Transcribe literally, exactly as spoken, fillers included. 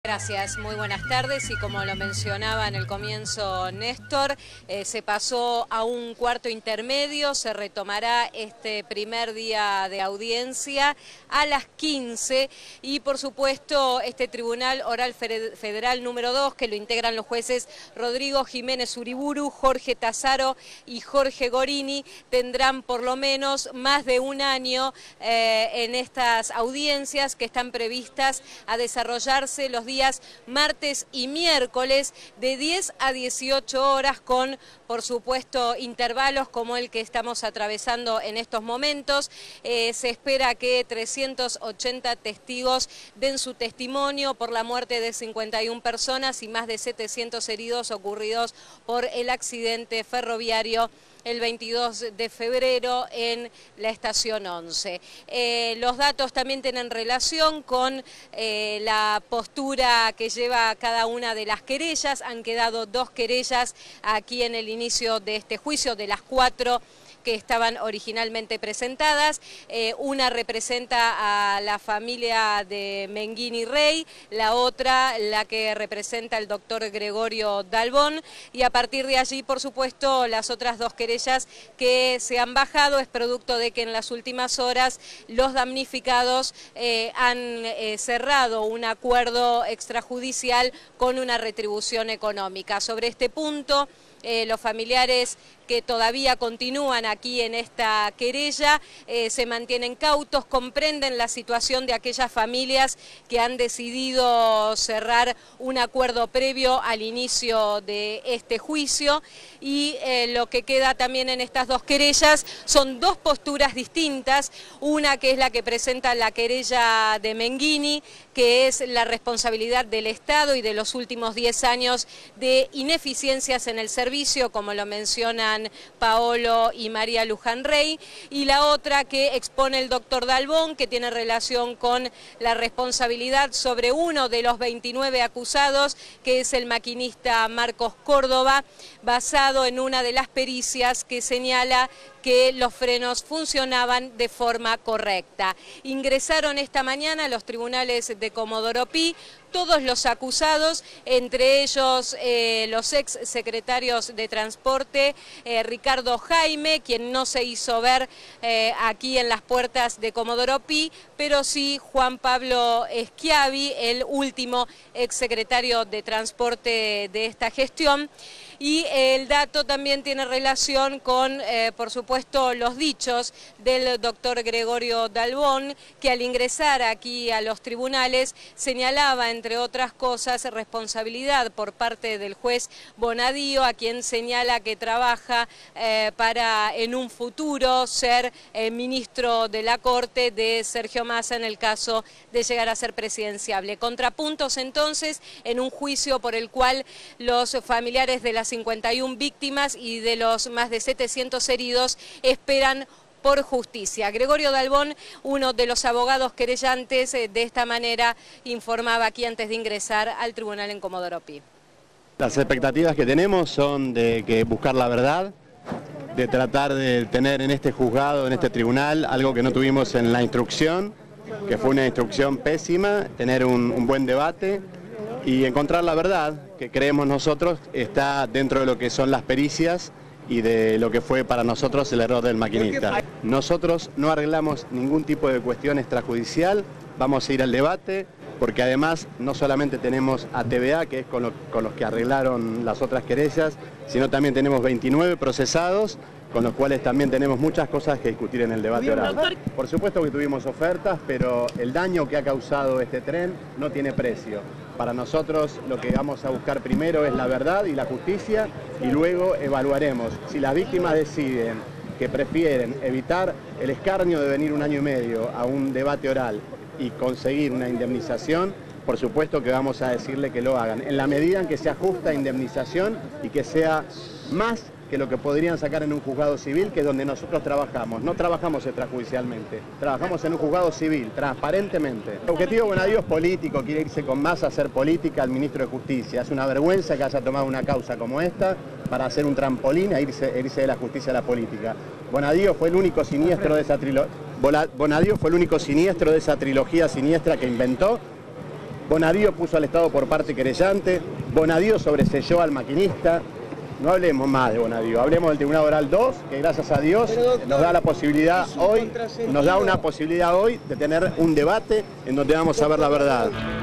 Gracias, muy buenas tardes y como lo mencionaba en el comienzo Néstor, eh, se pasó a un cuarto intermedio, se retomará este primer día de audiencia a las quince y por supuesto este Tribunal Oral Federal número dos que lo integran los jueces Rodrigo Jiménez Uriburu, Jorge Tazaro y Jorge Gorini tendrán por lo menos más de un año eh, en estas audiencias que están previstas a desarrollarse los días martes y miércoles de diez a dieciocho horas con, por supuesto, intervalos como el que estamos atravesando en estos momentos. Eh, se espera que trescientos ochenta testigos den su testimonio por la muerte de cincuenta y una personas y más de setecientos heridos ocurridos por el accidente ferroviario el veintidós de febrero en la estación once. Eh, los datos también tienen relación con eh, la postura que lleva cada una de las querellas. Han quedado dos querellas aquí en el inicio de este juicio, de las cuatro que estaban originalmente presentadas. Eh, una representa a la familia de Menguini Rey, la otra la que representa el doctor Gregorio Dalbón, y a partir de allí, por supuesto, las otras dos querellas que se han bajado es producto de que en las últimas horas los damnificados eh, han eh, cerrado un acuerdo extrajudicial con una retribución económica. Sobre este punto, eh, los familiares que todavía continúan aquí en esta querella, eh, se mantienen cautos, comprenden la situación de aquellas familias que han decidido cerrar un acuerdo previo al inicio de este juicio y eh, lo que queda también en estas dos querellas son dos posturas distintas, una que es la que presenta la querella de Menguini, que es la responsabilidad del Estado y de los últimos diez años de ineficiencias en el servicio, como lo mencionan Paolo y María Luján Rey, y la otra que expone el doctor Dalbón, que tiene relación con la responsabilidad sobre uno de los veintinueve acusados, que es el maquinista Marcos Córdoba, basado en una de las pericias que señala que los frenos funcionaban de forma correcta. Ingresaron esta mañana a los tribunales de Comodoro Pi todos los acusados, entre ellos eh, los ex secretarios de Transporte, eh, Ricardo Jaime, quien no se hizo ver eh, aquí en las puertas de Comodoro Pi, pero sí Juan Pablo Schiavi, el último ex secretario de Transporte de esta gestión. Y el dato también tiene relación con, eh, por supuesto, los dichos del doctor Gregorio Dalbón, que al ingresar aquí a los tribunales señalaba, entre otras cosas, responsabilidad por parte del juez Bonadío, a quien señala que trabaja eh, para en un futuro ser eh, ministro de la Corte de Sergio Massa en el caso de llegar a ser presidenciable. Contrapuntos entonces en un juicio por el cual los familiares de las cincuenta y una víctimas y de los más de setecientos heridos esperan por justicia. Gregorio Dalbón, uno de los abogados querellantes, de esta manera informaba aquí antes de ingresar al tribunal en Comodoro Pi. Las expectativas que tenemos son de que buscar la verdad, de tratar de tener en este juzgado, en este tribunal, algo que no tuvimos en la instrucción, que fue una instrucción pésima, tener un, un buen debate y encontrar la verdad, que creemos nosotros está dentro de lo que son las pericias y de lo que fue para nosotros el error del maquinista. Nosotros no arreglamos ningún tipo de cuestión extrajudicial, vamos a ir al debate, porque además no solamente tenemos a T V A, que es con, lo, con los que arreglaron las otras querellas, sino también tenemos veintinueve procesados, con los cuales también tenemos muchas cosas que discutir en el debate oral. Por supuesto que tuvimos ofertas, pero el daño que ha causado este tren no tiene precio. Para nosotros lo que vamos a buscar primero es la verdad y la justicia y luego evaluaremos. Si las víctimas deciden que prefieren evitar el escarnio de venir un año y medio a un debate oral y conseguir una indemnización, por supuesto que vamos a decirle que lo hagan, en la medida en que sea justa indemnización y que sea más que lo que podrían sacar en un juzgado civil, que es donde nosotros trabajamos. No trabajamos extrajudicialmente, trabajamos en un juzgado civil, transparentemente. El objetivo de Bonadío es político, quiere irse con Massa a hacer política al ministro de Justicia. Es una vergüenza que haya tomado una causa como esta para hacer un trampolín e irse, irse de la justicia a la política. Bonadío fue el único siniestro de esa trilogía, Bonadío fue el único siniestro de esa trilogía siniestra que inventó Bonadío puso al Estado por parte querellante, Bonadío sobreselló al maquinista. No hablemos más de Bonadío, hablemos del Tribunal Oral dos, que gracias a Dios nos da la posibilidad hoy, nos da una posibilidad hoy de tener un debate en donde vamos a ver la verdad.